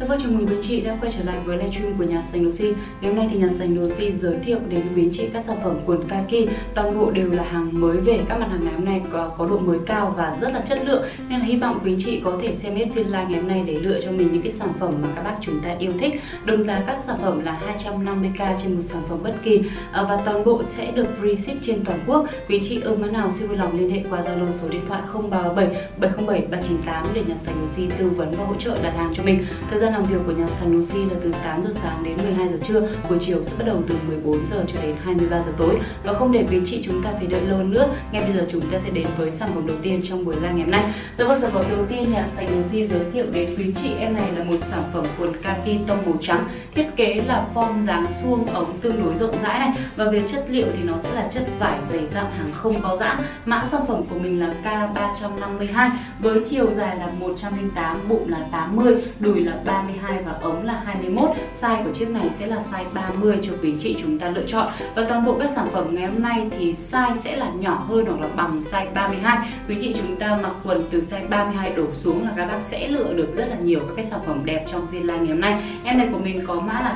Vâng, chào mừng quý anh chị đã quay trở lại với livestream của nhà Sành Đồ Si. Ngày hôm nay thì nhà Sành Đồ Si giới thiệu đến quý anh chị các sản phẩm quần kaki, toàn bộ đều là hàng mới về. Các mặt hàng ngày hôm nay có độ mới cao và rất là chất lượng, nên là hy vọng quý anh chị có thể xem hết phiên live ngày hôm nay để lựa cho mình những cái sản phẩm mà các bác chúng ta yêu thích. Đồng giá các sản phẩm là 250k trên một sản phẩm bất kỳ, và toàn bộ sẽ được free ship trên toàn quốc. Quý anh chị ưng mã nào xin vui lòng liên hệ qua Zalo số điện thoại 037 707 398 để nhà Sành Đồ Si tư vấn và hỗ trợ đặt hàng cho mình. Thời gian làm việc của nhà Sành Đồ Si là từ 8 giờ sáng đến 12 giờ trưa, buổi chiều sẽ bắt đầu từ 14 giờ cho đến 23 giờ tối. Và không để quý chị chúng ta phải đợi lâu nữa, ngay bây giờ chúng ta sẽ đến với sản phẩm đầu tiên trong buổi live ngày hôm nay. Vâng, sản phẩm đầu tiên nhà Sành Đồ Si giới thiệu đến quý chị em này là một sản phẩm quần kaki tông màu trắng, thiết kế là form dáng suông ống tương đối rộng rãi này, và về chất liệu thì nó sẽ là chất vải dày dặn, hàng không có giãn. Mã sản phẩm của mình là K352 với chiều dài là 108, bụng là 80, đùi là 32 và ống là 21. Size của chiếc này sẽ là size 30 cho quý chị chúng ta lựa chọn. Và toàn bộ các sản phẩm ngày hôm nay thì size sẽ là nhỏ hơn hoặc là bằng size 32. Quý chị chúng ta mặc quần từ size 32 đổ xuống là các bác sẽ lựa được rất là nhiều các cái sản phẩm đẹp trong phiên live ngày hôm nay. Em này của mình có mã là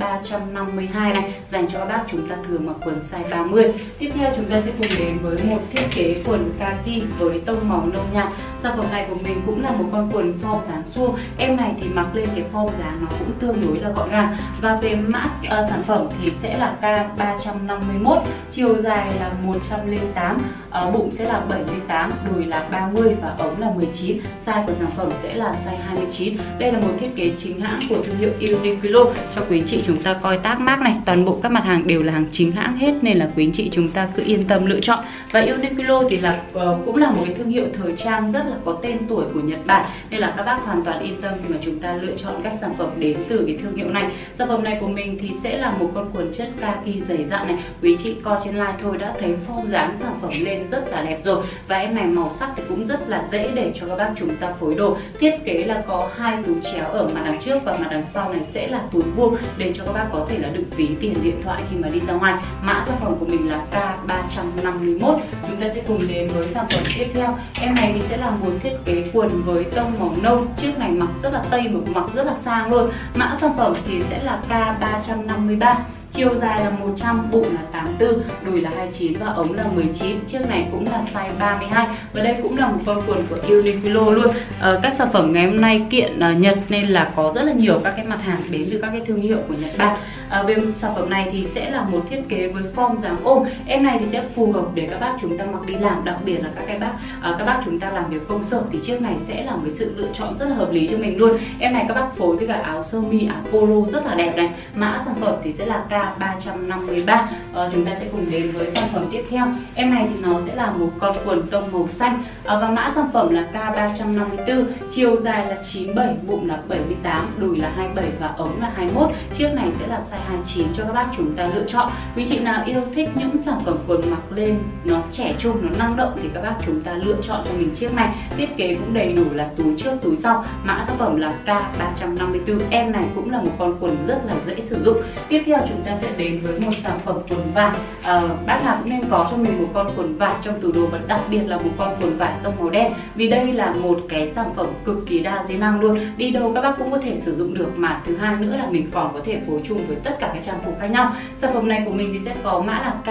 K352 này, dành cho các bác chúng ta thường mặc quần size 30. Tiếp theo chúng ta sẽ cùng đến với một thiết kế quần kaki với tông màu nâu nhạt. Sản phẩm này của mình cũng là một con quần form dáng suông. Em này thì mặc lên cái form dáng nó cũng tương đối là gọn gàng. Và về mã sản phẩm thì sẽ là K351, chiều dài là 108, bụng sẽ là 78, đùi là 30 và ống là 19. Size của sản phẩm sẽ là size 29. Đây là một thiết kế chính hãng của thương hiệu Uniqlo. Cho quý chị chúng ta coi tag mác này, toàn bộ các mặt hàng đều là hàng chính hãng hết, nên là quý chị chúng ta cứ yên tâm lựa chọn. Và Uniqlo thì là cũng là một cái thương hiệu thời trang rất là có tên tuổi của Nhật Bản, nên là các bác hoàn toàn yên tâm khi mà chúng ta lựa chọn các sản phẩm đến từ cái thương hiệu này. Sản phẩm này của mình thì sẽ là một con quần chất kaki dày dặn này. Quý chị coi trên live thôi đã thấy form dáng sản phẩm lên rất là đẹp rồi. Và em này màu sắc thì cũng rất là dễ để cho các bác chúng ta phối đồ. Thiết kế là có hai túi chéo ở mặt đằng trước và mặt đằng sau này sẽ là túi vuông để cho các bác có thể là đựng ví, tiền, điện thoại khi mà đi ra ngoài. Mã sản phẩm của mình là K351. Chúng ta sẽ cùng đến với sản phẩm tiếp theo. Em này thì sẽ là một thiết kế quần với tông màu nâu. Chiếc này mặc rất là tây mà mặc rất là sang luôn. Mã sản phẩm thì sẽ là K353. Chiều dài là 100, bụng là 84, đùi là 29 và ống là 19. Chiếc này cũng là size 32. Và đây cũng là một con quần của Uniqlo luôn. Các sản phẩm ngày hôm nay kiện Nhật nên là có rất là nhiều các cái mặt hàng đến từ các cái thương hiệu của Nhật Bản. Về sản phẩm này thì sẽ là một thiết kế với form dáng ôm. Em này thì sẽ phù hợp để các bác chúng ta mặc đi làm, đặc biệt là các bác chúng ta làm việc công sở thì chiếc này sẽ là một cái sự lựa chọn rất là hợp lý cho mình luôn. Em này các bác phối với cả áo sơ mi, áo polo rất là đẹp này. Mã sản phẩm thì sẽ là K353. Chúng ta sẽ cùng đến với sản phẩm tiếp theo. Em này thì nó sẽ là một con quần tông màu xanh, và mã sản phẩm là K354. Chiều dài là 97, bụng là 78, đùi là 27 và ống là 21. Chiếc này sẽ là size 29 cho các bác chúng ta lựa chọn. Quý chị nào yêu thích những sản phẩm quần mặc lên nó trẻ trung, nó năng động thì các bác chúng ta lựa chọn cho mình chiếc này. Thiết kế cũng đầy đủ là túi trước túi sau. Mã sản phẩm là K354. Em này cũng là một con quần rất là dễ sử dụng. Tiếp theo chúng ta sẽ đến với một sản phẩm quần vải. Bác nào cũng nên có cho mình một con quần vải trong tủ đồ, và đặc biệt là một con quần vải tông màu đen, vì đây là một cái sản phẩm cực kỳ đa di năng luôn. Đi đâu các bác cũng có thể sử dụng được, mà thứ hai nữa là mình còn có thể phối chung với tất cả các trang phục khác nhau. Sản phẩm này của mình thì sẽ có mã là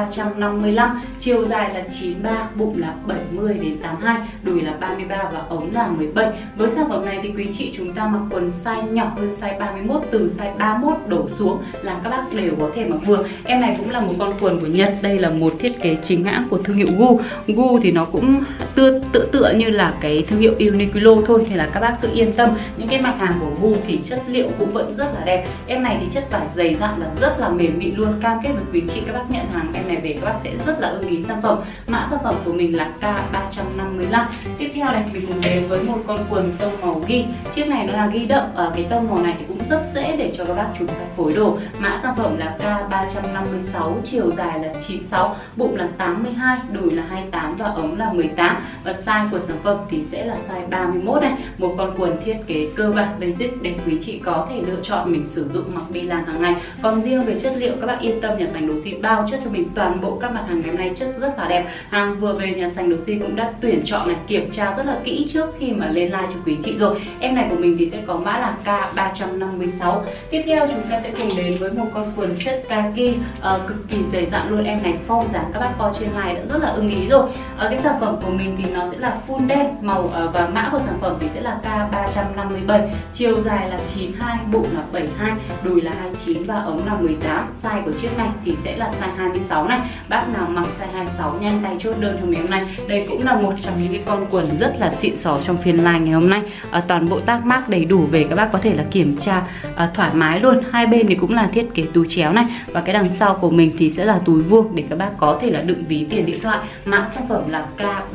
K355, chiều dài là 93, bụng là 70 đến 82, đùi là 33 và ống là 17. Với sản phẩm này thì quý chị chúng ta mặc quần size nhỏ hơn size 31, từ size 31 đổ xuống là các bác đều có thể mặc vừa. Em này cũng là một con quần của Nhật. Đây là một thiết kế chính hãng của thương hiệu Gu. Gu thì nó cũng tựa như là cái thương hiệu Uniqlo thôi, thì là các bác cứ yên tâm. Những cái mặt hàng của Gu thì chất liệu cũng vẫn rất là đẹp. Em này thì chất vải dày dặn và rất là mềm mịn luôn. Cam kết với quý chị các bác nhận hàng em này về các bác sẽ rất là ưng ý sản phẩm. Mã sản phẩm của mình là K355. Tiếp theo này mình cùng đến với một con quần tông màu ghi. Chiếc này nó là ghi đậm. Cái tông màu này thì cũng rất dễ dễ để cho các bác chúng ta phối đồ. Mã sản phẩm là K356, chiều dài là 96, bụng là 82, đùi là 28 và ống là 18. Và size của sản phẩm thì sẽ là size 31 này. Một con quần thiết kế cơ bản basic để quý chị có thể lựa chọn mình sử dụng mặc đi làm hàng ngày. Còn riêng về chất liệu các bác yên tâm, nhà Sành Đồ Si bao chất cho mình toàn bộ các mặt hàng ngày hôm nay chất rất là đẹp. Hàng vừa về nhà Sành Đồ Si cũng đã tuyển chọn này, kiểm tra rất là kỹ trước khi mà lên live cho quý chị rồi. Em này của mình thì sẽ có mã là K356. Tiếp theo chúng ta sẽ cùng đến với một con quần chất kaki cực kỳ dày dặn luôn. Em này form dáng các bác coi trên live đã rất là ưng ý rồi. Cái sản phẩm của mình thì nó sẽ là full đen màu và mã của sản phẩm thì sẽ là K357, chiều dài là 92, bụng là 72, đùi là 29 và ống là 18. Size của chiếc này thì sẽ là size 26 này. Bác nào mặc size 26 nhanh tay chốt đơn cho mình hôm nay. Đây cũng là một trong những cái con quần rất là xịn xò trong phiên live ngày hôm nay. Toàn bộ tag mác đầy đủ về các bác có thể là kiểm tra thoải mái luôn. Hai bên thì cũng là thiết kế túi chéo này, và cái đằng sau của mình thì sẽ là túi vuông để các bác có thể là đựng ví tiền điện thoại. Mã sản phẩm là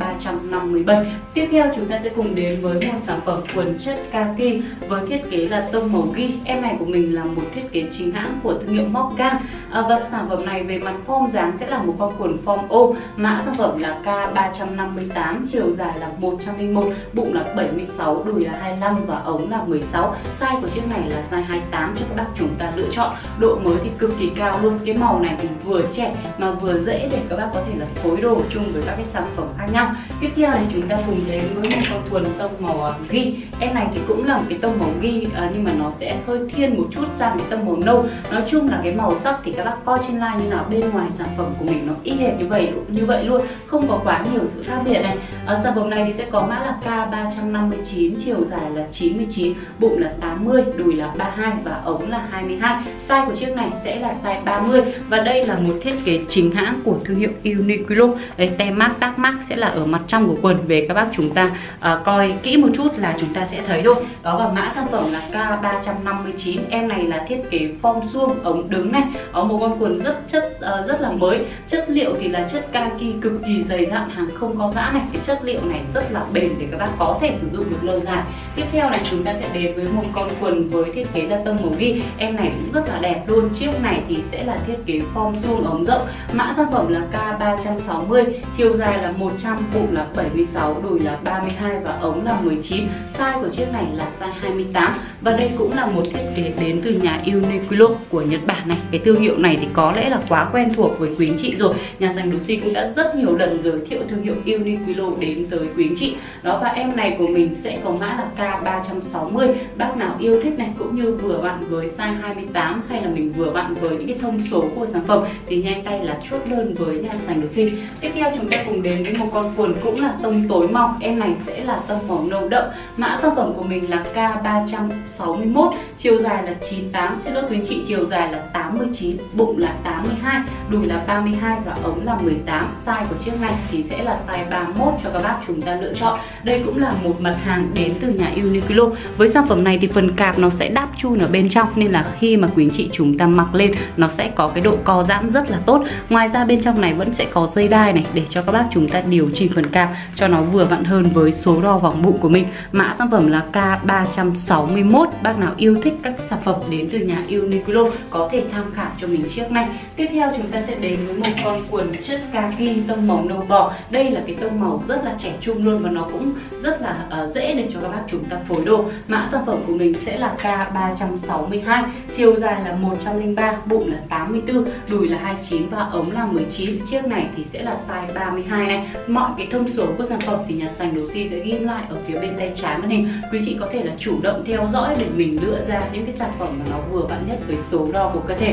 K357. Tiếp theo chúng ta sẽ cùng đến với một sản phẩm quần chất kaki với thiết kế là tông màu ghi. Em này của mình là một thiết kế chính hãng của thương hiệu Morgan. Và sản phẩm này về mặt form dáng sẽ là một con quần form O. Mã sản phẩm là K358, chiều dài là 101, bụng là 76, đùi là 25 và ống là 16. Size của chiếc này là size 28 cho các bác chúng ta lựa chọn. Độ mới thì cực kỳ cao luôn. Cái màu này thì vừa trẻ mà vừa dễ để các bác có thể là phối đồ chung với các cái sản phẩm khác nhau. Tiếp theo thì chúng ta cùng đến với một con quần tông màu ghi. Em này thì cũng là một cái tông màu ghi nhưng mà nó sẽ hơi thiên một chút sang cái tông màu nâu. Nói chung là cái màu sắc thì các bác coi trên live như nào, bên ngoài sản phẩm của mình nó y hệt như vậy luôn, không có quá nhiều sự khác biệt này. Sản phẩm này thì sẽ có mã là K359, chiều dài là 99, bụng là 80, đùi là 32 và ống là 22. Size của chiếc này sẽ là size 30 và đây là một thiết kế chính hãng của thương hiệu Uniqlo. Đây, tem mác, tag mác sẽ là ở mặt trong của quần, về các bác chúng ta coi kỹ một chút là chúng ta sẽ thấy thôi. Đó, và mã sản phẩm là K359. Em này là thiết kế form suông, ống đứng này. Một con quần rất là mới. Chất liệu thì là chất kaki cực kỳ dày dặn, hàng không có giã này. Cái chất liệu này rất là bền để các bác có thể sử dụng được lâu dài. Tiếp theo này chúng ta sẽ đến với một con quần với thiết kế là tông màu ghi. Em này cũng rất là đẹp luôn. Chiếc này thì sẽ là thiết kế form suông ống rộng. Mã sản phẩm là K360, chiều dài là 100, bụng là 76, đùi là 32 và ống là 19. Size của chiếc này là size 28 và đây cũng là một thiết kế đến từ nhà Uniqlo của Nhật Bản này. Cái thương hiệu này thì có lẽ là quá quen thuộc với quý anh chị rồi. Nhà Sành Đồ Si cũng đã rất nhiều lần giới thiệu thương hiệu Uniqlo đến tới quý anh chị. Đó, và em này của mình sẽ có mã là K360. Bác nào yêu thích này cũng như vừa vặn với size 28 hay là mình vừa vặn với những cái thông số của sản phẩm thì nhanh tay là chốt đơn với nhà Sành Đồ Si. Tiếp theo chúng ta cùng đến với một con quần cũng là tông tối màu. Em này sẽ là tông màu nâu đậm. Mã sản phẩm của mình là K361, chiều dài là 98, xin lỗi quý anh chị, chiều dài là 89, bụng là 82, đùi là 32 và ống là 18. Size của chiếc này thì sẽ là size 31 cho các bác chúng ta lựa chọn. Đây cũng là một mặt hàng đến từ nhà Uniqlo. Với sản phẩm này thì phần cạp nó sẽ đáp chun ở bên trong, nên là khi mà quý anh chị chúng ta mặc lên nó sẽ có cái độ co giãn rất là tốt. Ngoài ra bên trong này vẫn sẽ có dây đai này để cho các bác chúng ta điều chỉnh phần cạp cho nó vừa vặn hơn với số đo vòng bụng của mình. Mã sản phẩm là K361. Bác nào yêu thích các sản phẩm đến từ nhà Uniqlo có thể tham khảo cho mình chiếc này. Tiếp theo chúng ta sẽ đến với một con quần chất kaki tông màu nâu bò. Đây là cái tông màu rất là trẻ trung luôn và nó cũng rất là dễ để cho các bác chúng ta phối đồ. Mã sản phẩm của mình sẽ là K362, chiều dài là 103, bụng là 84, đùi là 29 và ống là 19. Chiếc này thì sẽ là size 32 này. Mọi cái thông số của sản phẩm thì nhà Sành Đồ Si sẽ ghim lại ở phía bên tay trái màn hình. Quý chị có thể là chủ động theo dõi để mình lựa ra những cái sản phẩm mà nó vừa vặn nhất với số đo của cơ thể.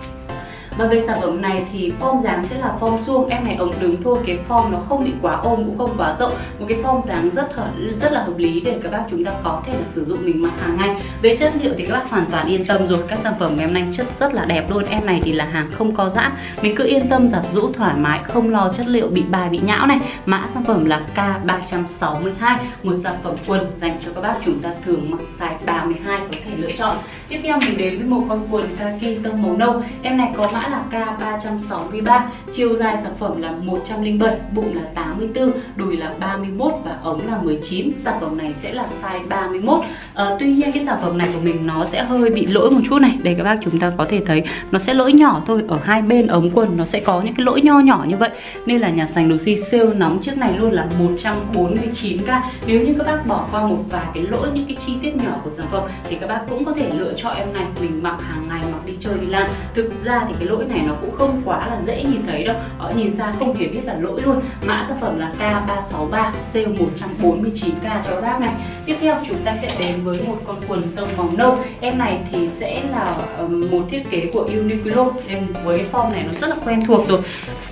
Và về sản phẩm này thì form dáng sẽ là form suông. Em này ống đứng thôi, cái form nó không bị quá ôm cũng không quá rộng. Một cái form dáng rất là hợp lý để các bác chúng ta có thể là sử dụng mình mặc hàng ngày. Về chất liệu thì các bác hoàn toàn yên tâm rồi. Các sản phẩm ngày hôm nay chất rất là đẹp luôn. Em này thì là hàng không có giãn, mình cứ yên tâm giặt giũ thoải mái, không lo chất liệu bị bài bị nhão này. Mã sản phẩm là K362, một sản phẩm quần dành cho các bác chúng ta thường mặc size 32 có thể lựa chọn. Tiếp theo mình đến với một con quần kaki tông màu nâu. Em này có mã là K363, chiều dài sản phẩm là 107, bụng là 84, đùi là 31 và ống là 19. Sản phẩm này sẽ là size 31. Tuy nhiên cái sản phẩm này của mình nó sẽ hơi bị lỗi một chút này. Đây các bác chúng ta có thể thấy nó sẽ lỗi nhỏ thôi. Ở hai bên ống quần nó sẽ có những cái lỗi nho nhỏ như vậy. Nên là nhà sành đồ si sale nóng chiếc này luôn là 149k. Nếu như các bác bỏ qua một vài cái lỗi, những cái chi tiết nhỏ của sản phẩm thì các bác cũng có thể lựa chọn em này mình mặc hàng ngày, mặc đi chơi đi làm. Thực ra thì cái lỗi này nó cũng không quá là dễ nhìn thấy đâu. Nhìn ra không hề biết là lỗi luôn. Mã sản phẩm là K363, sale 149k cho các bác này. Tiếp theo chúng ta sẽ đến với một con quần tông màu nâu. Em này thì sẽ là một thiết kế của Uniqlo. Với cái form này nó rất là quen thuộc rồi.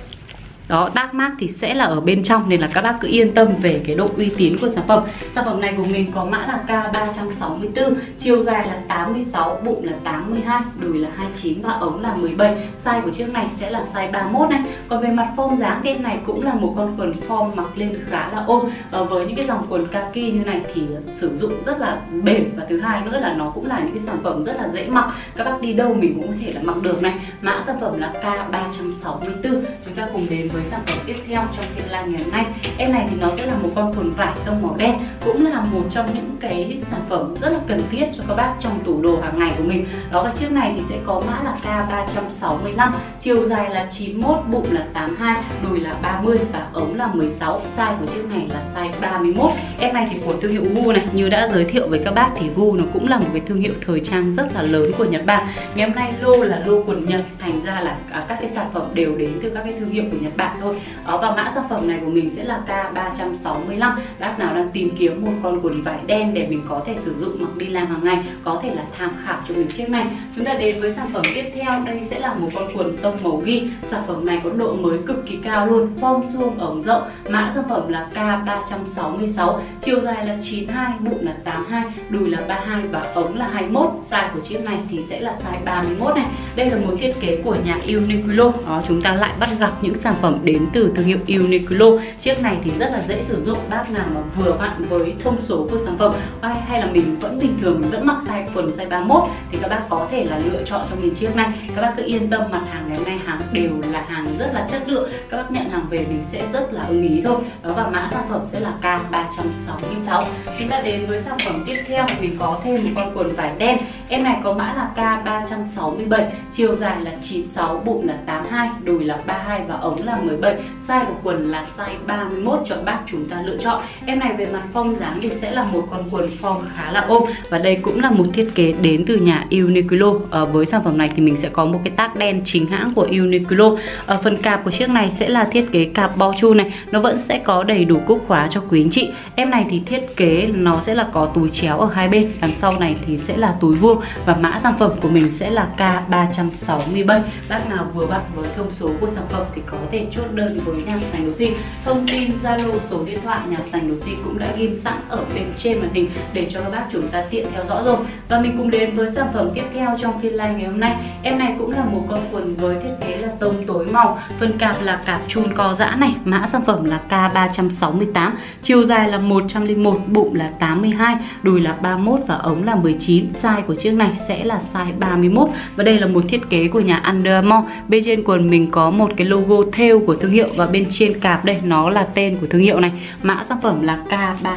Đó, tag mác thì sẽ là ở bên trong nên là các bác cứ yên tâm về cái độ uy tín của sản phẩm. Sản phẩm này của mình có mã là K364, chiều dài là 86, bụng là 82, đùi là 29 và ống là 17. Size của chiếc này sẽ là size 31 này. Còn về mặt form dáng thì em này cũng là một con quần form mặc lên khá là ôm. Với những cái dòng quần kaki như này thì sử dụng rất là bền, và thứ hai nữa là nó cũng là những cái sản phẩm rất là dễ mặc. Các bác đi đâu mình cũng có thể là mặc được này. Mã sản phẩm là K364. Chúng ta cùng đến với sản phẩm tiếp theo trong phiên live ngày hôm nay. Em này thì nó sẽ là một con quần vải tông màu đen, cũng là một trong những cái sản phẩm rất là cần thiết cho các bác trong tủ đồ hàng ngày của mình. Đó, và chiếc này thì sẽ có mã là K365, chiều dài là 91, bụng là 82, đùi là 30 và ống là 16. Size của chiếc này là size 31. Em này thì của thương hiệu Gu này, như đã giới thiệu với các bác thì Gu nó cũng là một cái thương hiệu thời trang rất là lớn của Nhật Bản. Ngày hôm nay lô là lô quần Nhật, thành ra là các cái sản phẩm đều đến từ các cái thương hiệu của Nhật Bản thôi. Và mã sản phẩm này của mình sẽ là K365. Bác nào đang tìm kiếm một con quần vải đen để mình có thể sử dụng mặc đi làm hàng ngày, có thể là tham khảo cho mình chiếc này. Chúng ta đến với sản phẩm tiếp theo. Đây sẽ là một con quần tông màu ghi. Sản phẩm này có độ mới cực kỳ cao luôn, form suông ống rộng. Mã sản phẩm là K366, chiều dài là 92, bụng là 82, đùi là 32 và ống là 21. Size của chiếc này thì sẽ là size 31 này. Đây là một thiết kế của nhà Uniqlo. Đó, chúng ta lại bắt gặp những sản phẩm đến từ thương hiệu Uniqlo. Chiếc này thì rất là dễ sử dụng. Bác nào mà vừa vặn với thông số của sản phẩm, hay là mình vẫn bình thường, mình vẫn mặc size quần size 31 thì các bác có thể là lựa chọn cho mình chiếc này. Các bác cứ yên tâm, mặt hàng ngày hôm nay hàng đều là hàng rất là chất lượng. Các bác nhận hàng về mình sẽ rất là ưng ý thôi. Đó, và mã sản phẩm sẽ là K366. Chúng ta đến với sản phẩm tiếp theo. Mình có thêm một con quần vải đen. Em này có mã là K367, chiều dài là 96, bụng là 82, đùi là 32 và ống là 17. Size của quần là size 31 cho bác chúng ta lựa chọn. Em này về mặt form dáng thì sẽ là một con quần form khá là ôm, và đây cũng là một thiết kế đến từ nhà Uniqlo. Với sản phẩm này thì mình sẽ có một cái tag đen chính hãng của Uniqlo. Phần cạp của chiếc này sẽ là thiết kế cạp bao chu này, nó vẫn sẽ có đầy đủ cúc khóa cho quý anh chị. Em này thì thiết kế nó sẽ là có túi chéo ở hai bên, đằng sau này thì sẽ là túi vuông, và mã sản phẩm của mình sẽ là K367. Bác nào vừa vặn với thông số của sản phẩm thì có thể chốt đơn với nhà sành đồ si. Thông tin Zalo, số điện thoại nhà sành đồ si cũng đã ghim sẵn ở bên trên màn hình để cho các bác chúng ta tiện theo dõi rồi. Và mình cùng đến với sản phẩm tiếp theo trong phiên live ngày hôm nay. Em này cũng là một con quần với thiết kế là tông tối màu. Phần cạp là cạp chun co giãn này. Mã sản phẩm là K368, chiều dài là 101, bụng là 82, đùi là 31 và ống là 19. Size của chiếc này sẽ là size 31. Và đây là một thiết kế của nhà Under Armour. Bên trên quần mình có một cái logo thêu của thương hiệu, và bên trên cạp đây nó là tên của thương hiệu này. Mã sản phẩm là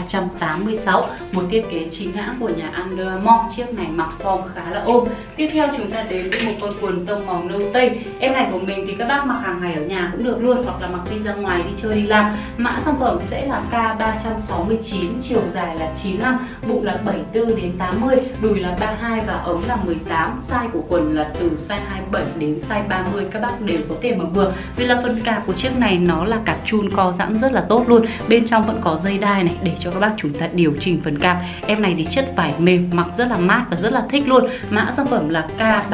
K386, một thiết kế chính hãng của nhà Under Armour. Chiếc này mặc form khá là ôm. Tiếp theo chúng ta đến với một con quần tông màu nâu tây. Em này của mình thì các bác mặc hàng ngày ở nhà cũng được luôn, hoặc là mặc đi ra ngoài đi chơi đi làm. Mã sản phẩm sẽ là K369, chiều dài là 95, bụng là 74 đến 80, đùi là 32 và ống là 18. Size của quần là từ size 27 đến size 30, các bác đều có thể mặc vừa. Vì là phần cạp của chiếc này nó là cạp chun co giãn rất là tốt luôn. Bên trong vẫn có dây đai này để cho các bác chúng ta điều chỉnh phần cạp. Em này thì chất vải mềm, mặc rất là mát và rất là thích luôn. Mã sản phẩm là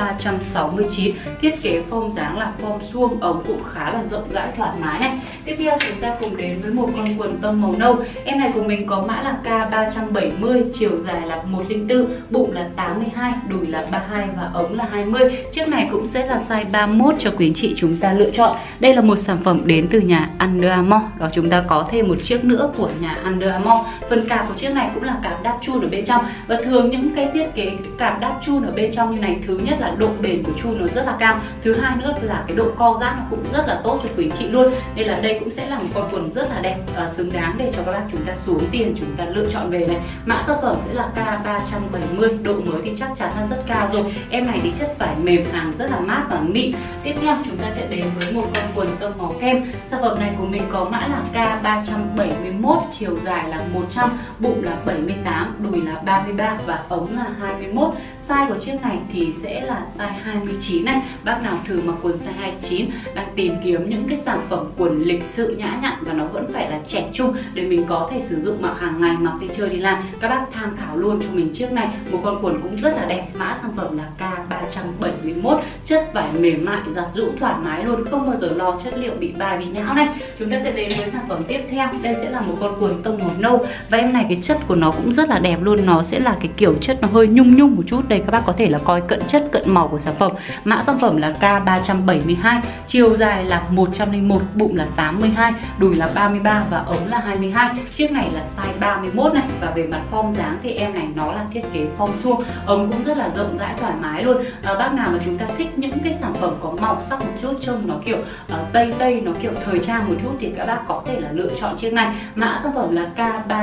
K369. Thiết kế form dáng là form suông, ống cũng khá là rộng rãi thoải mái này. Tiếp theo chúng ta cùng đến với một con quần tông màu nâu. Em này của mình có mã là K370, chiều dài là 104, bụng là 82 32, đùi là 32 và ống là 20. Chiếc này cũng sẽ là size 31 cho quý anh chị chúng ta lựa chọn. Đây là một sản phẩm đến từ nhà Under Armour. Đó, chúng ta có thêm một chiếc nữa của nhà Under Armour. Phần cạp của chiếc này cũng là cạp đáp chun ở bên trong. Và thường những cái thiết kế cạp đáp chun ở bên trong như này, thứ nhất là độ bền của chun nó rất là cao, thứ hai nữa là cái độ co giãn nó cũng rất là tốt cho quý anh chị luôn. Nên là đây cũng sẽ là một con quần rất là đẹp và xứng đáng để cho các bác chúng ta xuống tiền chúng ta lựa chọn về này. Mã sản phẩm sẽ là K370, độ mới thì chắc chắn là rất cao rồi. Em này thì chất vải mềm, hàng rất là mát và mịn. Tiếp theo chúng ta sẽ đến với một con quần tông màu kem. Sản phẩm này của mình có mã là K371, chiều dài là 100, bụng là 78, đùi là 33 và ống là 21. Size của chiếc này thì sẽ là size 29 này. Bác nào thử mặc quần size 29 đang tìm kiếm những cái sản phẩm quần lịch sự nhã nhặn và nó vẫn phải là trẻ trung để mình có thể sử dụng mặc hàng ngày, mặc đi chơi đi làm, các bác tham khảo luôn cho mình chiếc này. Một con quần cũng rất là đẹp. Mã sản phẩm là K371, chất vải mềm mại, giặt rũ thoải mái luôn, không bao giờ lo chất liệu bị bay bị nhão này. Chúng ta sẽ đến với sản phẩm tiếp theo. Đây sẽ là một con quần tông màu nâu và em này cái chất của nó cũng rất là đẹp luôn. Nó sẽ là cái kiểu chất nó hơi nhung nhung một chút. Đây các bác có thể là coi cận chất cận màu của sản phẩm. Mã sản phẩm là K372, chiều dài là 101, bụng là 82, đùi là 33 và ống là 22. Chiếc này là size 31 này. Và về mặt form dáng thì em này nó là thiết kế form suông, ống cũng rất là rộng rãi thoải mái luôn. Bác nào mà chúng ta thích những cái sản phẩm có màu sắc một chút, trông nó kiểu tây nó kiểu thời trang một chút thì các bác có thể là lựa chọn chiếc này. Mã sản phẩm là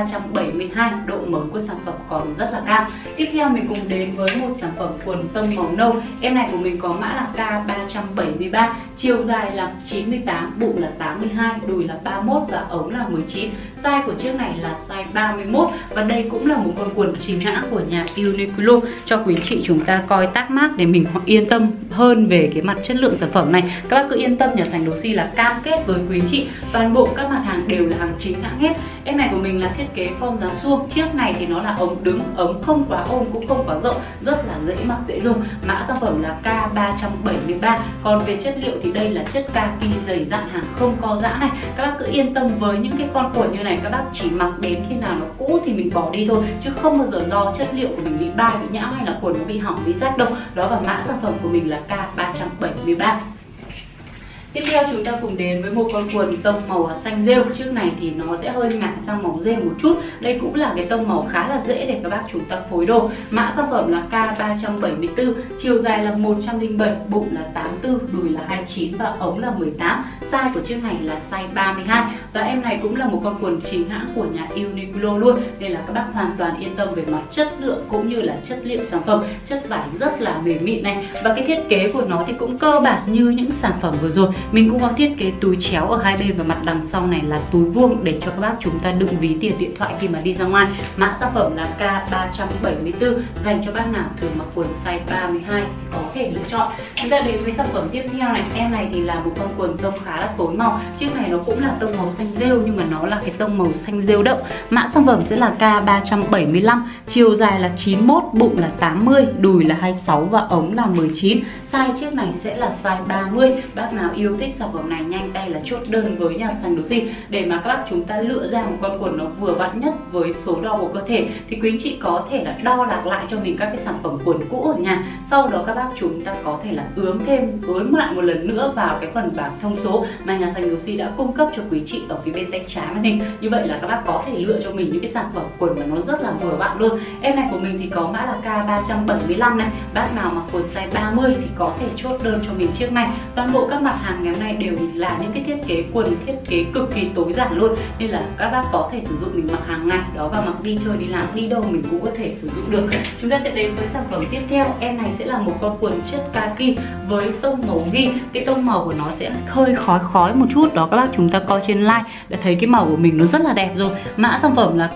K372, độ mới của sản phẩm còn rất là cao. Tiếp theo mình cùng đến với một sản phẩm quần tông màu nâu. Em này của mình có mã là K373, chiều dài là 98, bụng là 82, đùi là 31 và ống là 19. Size của chiếc này là size 31 và đây cũng là một con quần chính hãng của nhà Uniqlo cho quý chị chúng ta coi tác mác để mình yên tâm hơn về cái mặt chất lượng sản phẩm này. Các bác cứ yên tâm, nhà Sành Đồ Si là cam kết với quý chị toàn bộ các mặt hàng đều là hàng chính hãng hết. Em này của mình là thiết kế form dáng suông. Chiếc này thì nó là ống đứng, ống không quá ôm cũng không quá rộng, rất là dễ mặc dễ dùng. Mã sản phẩm là K373. Còn về chất liệu thì đây là chất kaki dày dặn, hàng không co giãn này. Các bác cứ yên tâm với những cái con quần như này, các bác chỉ mặc đến khi nào nó cũ thì mình bỏ đi thôi, chứ không bao giờ lo chất liệu của mình bị bay bị nhão hay là quần nó bị hỏng bị rách đâu. Đó, và mã sản phẩm của mình là K373. Tiếp theo chúng ta cùng đến với một con quần tông màu xanh rêu. Chiếc này thì nó sẽ hơi ngả sang màu rêu một chút. Đây cũng là cái tông màu khá là dễ để các bác chúng ta phối đồ. Mã sản phẩm là K374, chiều dài là 107, bụng là 84, đùi là 29 và ống là 18. Size của chiếc này là size 32 và em này cũng là một con quần chính hãng của nhà Uniqlo luôn, nên là các bác hoàn toàn yên tâm về mặt chất lượng cũng như là chất liệu sản phẩm. Chất vải rất là mềm mịn này và cái thiết kế của nó thì cũng cơ bản như những sản phẩm vừa rồi. Mình cũng có thiết kế túi chéo ở hai bên và mặt đằng sau này là túi vuông để cho các bác chúng ta đựng ví tiền điện thoại khi mà đi ra ngoài. Mã sản phẩm là K374, dành cho bác nào thường mặc quần size 32 có thể lựa chọn. Chúng ta đến với sản phẩm tiếp theo này. Em này thì là một con quần tông khá là tối màu. Chiếc này nó cũng là tông màu xanh rêu nhưng mà nó là cái tông màu xanh rêu đậm. Mã sản phẩm sẽ là K375, chiều dài là 91, bụng là 80, đùi là 26 và ống là 19. Size chiếc này sẽ là size 30. Bác nào yêu thích sản phẩm này nhanh tay là chốt đơn với nhà Sành Đồ Si để mà các bác chúng ta lựa ra một con quần nó vừa vặn nhất với số đo của cơ thể. Thì quý anh chị có thể là đo đạc lại cho mình các cái sản phẩm quần cũ ở nhà, sau đó các bác chúng ta có thể là ướm lại một lần nữa vào cái phần bảng thông số mà nhà Sành Đồ Si đã cung cấp cho quý chị ở phía bên tay trái màn hình. Như vậy là các bác có thể lựa cho mình những cái sản phẩm quần mà nó rất là vừa vặn luôn. Em này của mình thì có mã là K375 này. Bác nào mặc quần size 30 thì có thể chốt đơn cho mình chiếc này. Toàn bộ các mặt hàng ngày hôm nay đều là những cái thiết kế quần thiết kế cực kỳ tối giản luôn, nên là các bác có thể sử dụng mình mặc hàng ngày đó, và mặc đi chơi đi làm đi đâu mình cũng có thể sử dụng được. Chúng ta sẽ đến với sản phẩm tiếp theo. Em này sẽ là một con quần chất kaki với tông màu ghi. Cái tông màu của nó sẽ hơi khói một chút đó, các bác chúng ta coi trên like đã thấy cái màu của mình nó rất là đẹp rồi. Mã sản phẩm là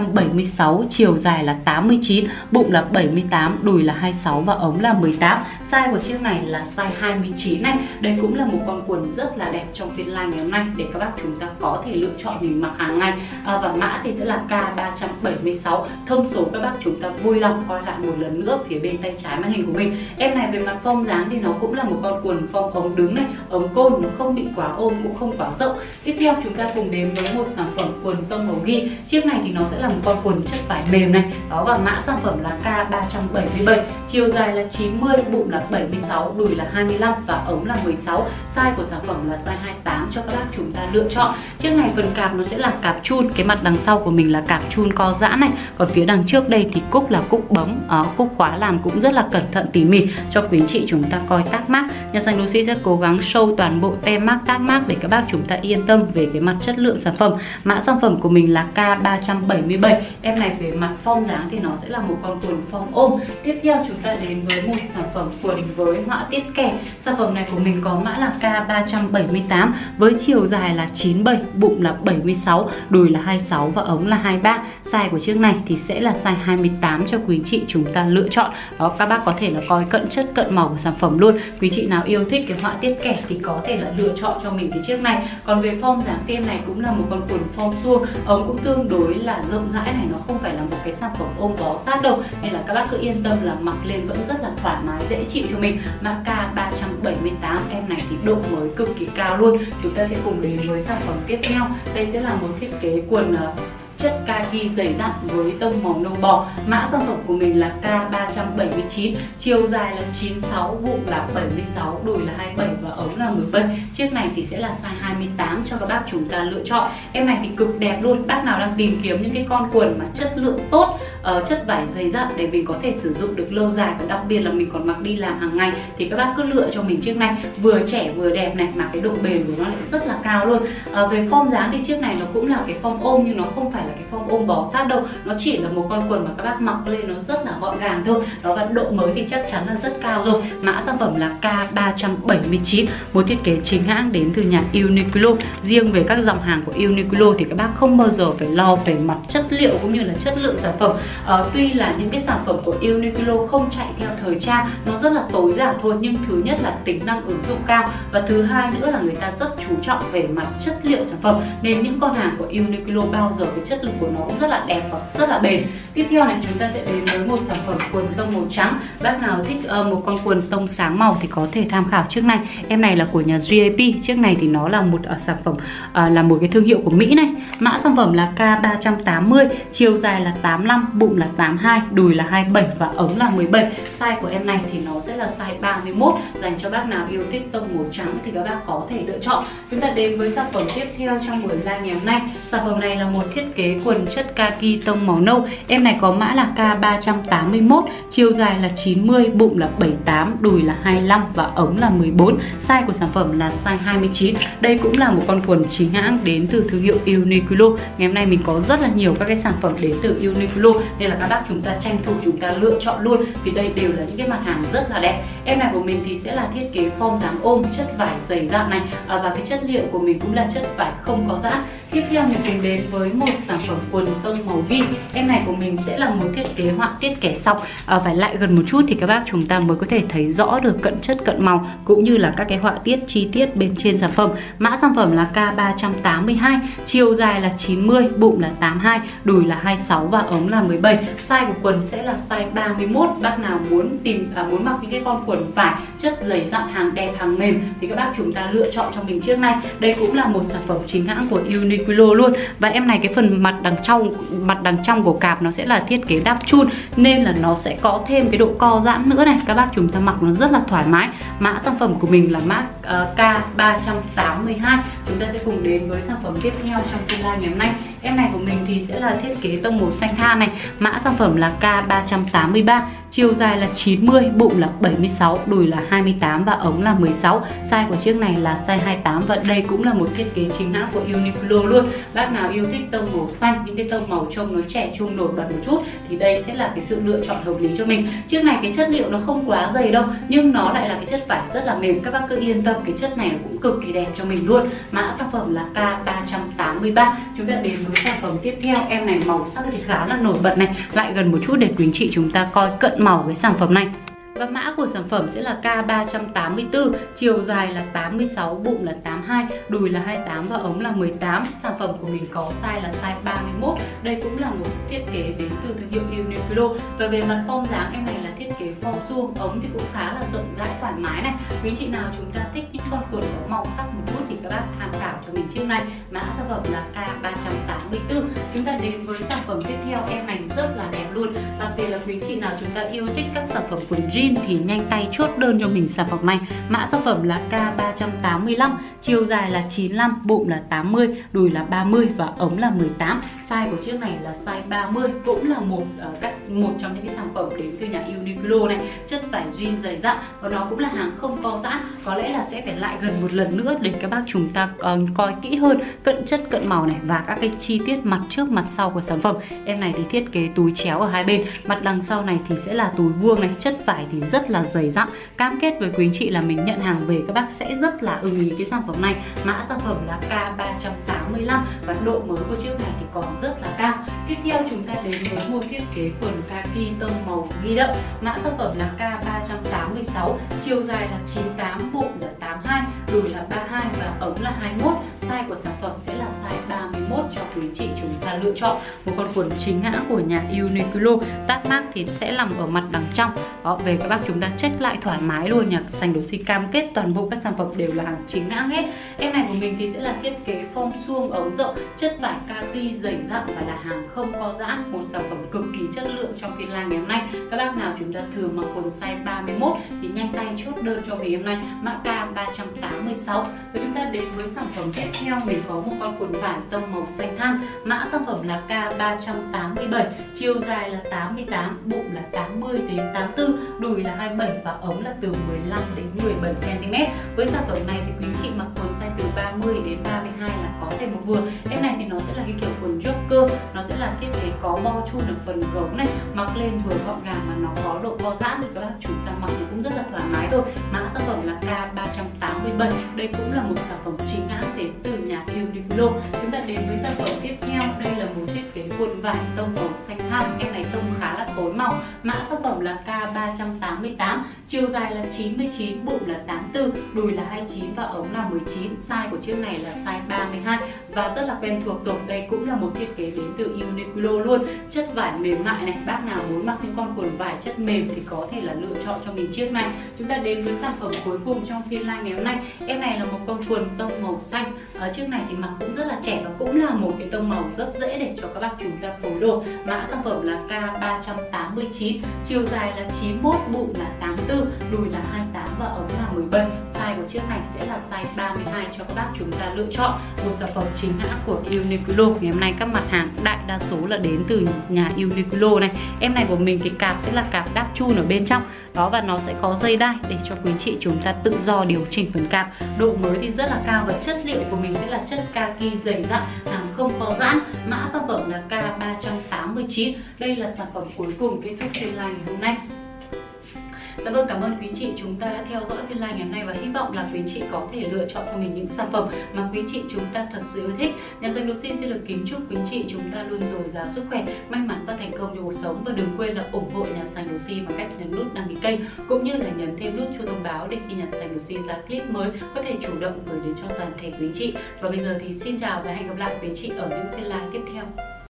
K376, chiều dài là 89, bụng là 78, đùi là 26 và ống là 18. Size của chiếc này là size 29 này. Đây cũng là một con quần rất là đẹp trong phiên live ngày hôm nay để các bác chúng ta có thể lựa chọn mình mặc hàng ngày. Và mã thì sẽ là K376. Thông số các bác chúng ta vui lòng coi lại một lần nữa phía bên tay trái màn hình của mình. Em này về mặt form dáng thì nó cũng là một con quần form ống đứng này, ống côn, nó không bị quá ôm cũng không quá rộng. Tiếp theo chúng ta cùng đến với một sản phẩm quần tông màu ghi. Chiếc này thì nó sẽ là một con quần chất vải mềm này. Đó, và mã sản phẩm là K377. Chiều dài là 90, bụng là 76, đùi là 25 và ống là 16. Size của sản phẩm là size 28 cho các bác chúng ta lựa chọn. Chiếc này phần cạp nó sẽ là cạp chun, cái mặt đằng sau của mình là cạp chun co giãn này. Còn phía đằng trước đây thì cúc là cúc bấm, cúc khóa làm cũng rất là cẩn thận tỉ mỉ cho quý anh chị chúng ta coi tác mác. Nhà xanh Lucy sẽ cố gắng show toàn bộ tem mác tác mác để các bác chúng ta yên tâm về cái mặt chất lượng sản phẩm. Mã sản phẩm của mình là K377. Em này về mặt form dáng thì nó sẽ là một con quần form ôm. Tiếp theo chúng ta đến với một sản phẩm quần với họa tiết kẻ. Sản phẩm này của mình có mã là K378 với chiều dài là 97, bụng là 76, đùi là 26 và ống là 23. Size của chiếc này thì sẽ là size 28 cho quý chị chúng ta lựa chọn. Đó, các bác có thể là coi cận chất cận màu của sản phẩm luôn. Quý chị nào yêu thích cái họa tiết kẻ thì có thể là lựa chọn cho mình cái chiếc này. Còn về form dáng thì em này cũng là một con quần form suông, ống cũng tương đối là rộng rãi này, nó không phải là một cái sản phẩm ôm bó sát đâu, nên là các bác cứ yên tâm là mặc lên vẫn rất là thoải mái dễ chịu cho mình. Mã K378, em này thì độ mới cực kỳ cao luôn. Chúng ta sẽ cùng đến với sản phẩm tiếp theo. Đây sẽ là một thiết kế quần chất kaki dày dặn với tông màu nâu bò. Mã sản phẩm của mình là K379, chiều dài là 96, bụng là 76, đùi là 27 và ống là 17. Chiếc này thì sẽ là size 28 cho các bác chúng ta lựa chọn. Em này thì cực đẹp luôn. Bác nào đang tìm kiếm những cái con quần mà chất lượng tốt, chất vải dày dặn để mình có thể sử dụng được lâu dài, và đặc biệt là mình còn mặc đi làm hàng ngày thì các bác cứ lựa cho mình chiếc này, vừa trẻ vừa đẹp này, mà cái độ bền của nó lại rất là cao luôn. Về form dáng thì chiếc này nó cũng là cái form ôm nhưng nó không phải là cái form ôm bó sát đâu, nó chỉ là một con quần mà các bác mặc lên nó rất là gọn gàng thôi. Đó, và độ mới thì chắc chắn là rất cao rồi. Mã sản phẩm là K379, một thiết kế chính hãng đến từ nhà Uniqlo. Riêng về các dòng hàng của Uniqlo thì các bác không bao giờ phải lo về mặt chất liệu cũng như là chất lượng sản phẩm. Tuy là những cái sản phẩm của Uniqlo không chạy theo thời trang, nó rất là tối giản thôi, nhưng thứ nhất là tính năng ứng dụng cao, và thứ hai nữa là người ta rất chú trọng về mặt chất liệu sản phẩm, nên những con hàng của Uniqlo bao giờ cái chất lượng của nó cũng rất là đẹp và rất là bền. Tiếp theo này chúng ta sẽ đến với một sản phẩm quần tông màu trắng. Bác nào thích một con quần tông sáng màu thì có thể tham khảo chiếc này. Em này là của nhà GAP. Chiếc này thì nó là một sản phẩm là một cái thương hiệu của Mỹ này. Mã sản phẩm là K380, chiều dài là 85, bụng là 82, đùi là 27 và ống là 17. Size của em này thì nó sẽ là size 31, dành cho bác nào yêu thích tông màu trắng thì các bác có thể lựa chọn. Chúng ta đến với sản phẩm tiếp theo trong buổi live ngày hôm nay. Sản phẩm này là một thiết kế quần chất kaki tông màu nâu. Em này có mã là K381, chiều dài là 90, bụng là 78, đùi là 25 và ống là 14. Size của sản phẩm là size 29. Đây cũng là một con quần chính hãng đến từ thương hiệu Uniqlo. Ngày hôm nay mình có rất là nhiều các cái sản phẩm đến từ Uniqlo, nên là các bác chúng ta tranh thủ chúng ta lựa chọn luôn, vì đây đều là những cái mặt hàng rất là đẹp. Em này của mình thì sẽ là thiết kế form dáng ôm, chất vải dày dặn này, và cái chất liệu của mình cũng là chất vải không có giãn. Tiếp theo mình cùng đến với một sản phẩm quần tông màu ghi. Em này của mình sẽ là một thiết kế họa tiết kẻ sọc. Phải lại gần một chút thì các bác chúng ta mới có thể thấy rõ được cận chất cận màu cũng như là các cái họa tiết chi tiết bên trên sản phẩm. Mã sản phẩm là K382, chiều dài là 90, bụng là 82, đùi là 26 và ống là 17. Size của quần sẽ là size 31. Bác nào muốn muốn mặc những cái con quần vải chất dày dặn, hàng đẹp, hàng mềm thì các bác chúng ta lựa chọn cho mình chiếc này. Đây cũng là một sản phẩm chính hãng của Uniqlo luôn. Và em này cái phần mặt đằng trong của cạp nó sẽ là thiết kế đắp chun, nên là nó sẽ có thêm cái độ co giãn nữa này. Các bác chúng ta mặc nó rất là thoải mái. Mã sản phẩm của mình là mã K382. Chúng ta sẽ cùng đến với sản phẩm tiếp theo trong phiên live ngày hôm nay. Em này của mình thì sẽ là thiết kế tông màu xanh than này. Mã sản phẩm là K383, chiều dài là 90, bụng là 76, đùi là 28 và ống là 16. Size của chiếc này là size 28 và đây cũng là một thiết kế chính hãng của Uniqlo luôn. Bác nào yêu thích tông màu xanh, những cái tông màu trông nó trẻ trung nổi bật một chút thì đây sẽ là cái sự lựa chọn hợp lý cho mình. Chiếc này cái chất liệu nó không quá dày đâu, nhưng nó lại là cái chất vải rất là mềm. Các bác cứ yên tâm, cái chất này nó cũng cực kỳ đẹp cho mình luôn. Mã sản phẩm là K383. Chúng ta đến với sản phẩm tiếp theo. Em này màu sắc thì khá là nổi bật này. Lại gần một chút để quý anh chị chúng ta coi cận màu với sản phẩm này. Và mã của sản phẩm sẽ là K384, chiều dài là 86, bụng là 82, đùi là 28 và ống là 18. Sản phẩm của mình có size là size 31. Đây cũng là một thiết kế đến từ thương hiệu Uniqlo. Và về mặt form dáng, em này là thiết kế form suông, ống thì cũng khá là rộng rãi thoải mái này. Quý chị nào chúng ta thích những con quần có màu sắc một chút thì các bác tham khảo cho mình chiếc này. Mã sản phẩm là K384. Chúng ta đến với sản phẩm tiếp theo, em này rất là đẹp luôn. Đặc biệt là quý chị nào chúng ta yêu thích các sản phẩm quần jean thì nhanh tay chốt đơn cho mình sản phẩm này. Mã sản phẩm là K385, chiều dài là 95, bụng là 80, đùi là 30 và ống là 18. Size của chiếc này là size 30, cũng là một trong những cái sản phẩm đến từ nhà Uniqlo này. Chất vải jean dày dặn và nó cũng là hàng không co giãn. Có lẽ là sẽ phải lại gần một lần nữa để các bác chúng ta coi kỹ hơn cận chất cận màu này và các cái chi tiết mặt trước mặt sau của sản phẩm. Em này thì thiết kế túi chéo ở hai bên, mặt đằng sau này thì sẽ là túi vuông này, chất vải thì rất là dày dặn. Cam kết với quý anh chị là mình nhận hàng về các bác sẽ rất là ưng ý cái sản phẩm này. Mã sản phẩm là K385 và độ mới của chiếc này thì còn rất là cao. Tiếp theo chúng ta đến với một thiết kế quần kaki tông màu ghi đậm. Mã sản phẩm là K386, chiều dài là 98, bụng là 82, đùi là 32 và ống là 21. Size của sản phẩm sẽ là size 31 cho quý chị chúng ta lựa chọn. Một con quần chính hãng của nhà Uniqlo. Tag mác thì sẽ nằm ở mặt đằng trong. Đó, về các bác chúng ta check lại thoải mái luôn. Nhà Sành Đồ Si cam kết toàn bộ các sản phẩm đều là hàng chính hãng hết. Em này của mình thì sẽ là thiết kế form suông, ống rộng, chất vải kaki dày dặn và là hàng không co giãn. Một sản phẩm cực kỳ chất lượng trong phiên live ngày hôm nay. Các bác nào chúng ta thường mặc quần size 31 thì nhanh tay chốt đơn cho mình hôm nay. Mã K386. Và chúng ta đến với sản phẩm tiếp theo, mình có một con quần vải tông màu xanh than. Mã sản phẩm là K387, chiều dài là 88, bụng là 80 đến 84, đùi là 27 và ống là từ 15 đến 17 cm. Với sản phẩm này thì quý chị mặc quần size từ 30 đến 32 là có thể mặc vừa. Em này thì nó sẽ là cái kiểu quần jogger, nó sẽ là thiết kế có bo chun ở phần gấu này, mặc lên vừa gọn gàng mà nó có độ co giãn thì các bác chúng ta mặc nó cũng rất là thoải mái thôi. Mã sản phẩm là K387. Đây cũng là một sản phẩm chính hãng đến từ nhà Uniqlo. Chúng ta đến với sản phẩm tiếp theo, đây là một thiết kế quần vải tông màu xanh than. Em này tông khá là tối màu. Mã sản phẩm là K388, chiều dài là 99, bụng là 84, đùi là 29 và ống là 19. Size của chiếc này là size 32 và rất là quen thuộc rồi. Đây cũng là một thiết kế đến từ Uniqlo luôn. Chất vải mềm mại này, bác nào muốn mặc những con quần vải chất mềm thì có thể là lựa chọn cho mình chiếc này. Chúng ta đến với sản phẩm cuối cùng trong phiên live ngày hôm nay. Em này là một con quần tông màu xanh. Chiếc này thì mặc cũng rất là trẻ và cũng là một cái tông màu rất dễ để cho các bác chúng ta phối đồ. Mã sản phẩm là K389, chiều dài là 91, bụng là 84, đùi là 28 và ống là 17. Size của chiếc này sẽ là size 32 cho các bác chúng ta lựa chọn. Một sản phẩm chính hãng của Uniqlo. Ngày hôm nay các mặt hàng đại đa số là đến từ nhà Uniqlo này. Em này của mình thì cạp sẽ là cạp đáp chun ở bên trong. Đó, và nó sẽ có dây đai để cho quý chị chúng ta tự do điều chỉnh phần cạp. Độ mới thì rất là cao và chất liệu của mình sẽ là chất kaki dày dặn, hàng không co giãn. Mã sản phẩm là K389. Đây là sản phẩm cuối cùng kết thúc phiên live ngày hôm nay. Dạ vâng, cảm ơn quý chị chúng ta đã theo dõi phiên live ngày hôm nay và hy vọng là quý chị có thể lựa chọn cho mình những sản phẩm mà quý chị chúng ta thật sự yêu thích. Nhà Sành Đồ Si xin được kính chúc quý chị chúng ta luôn dồi dào sức khỏe, may mắn và thành công trong cuộc sống, và đừng quên là ủng hộ Nhà Sành Đồ Si bằng cách nhấn nút đăng ký kênh cũng như là nhấn thêm nút chuông thông báo để khi Nhà Sành Đồ Si ra clip mới có thể chủ động gửi đến cho toàn thể quý chị. Và bây giờ thì xin chào và hẹn gặp lại quý chị ở những phiên live tiếp theo.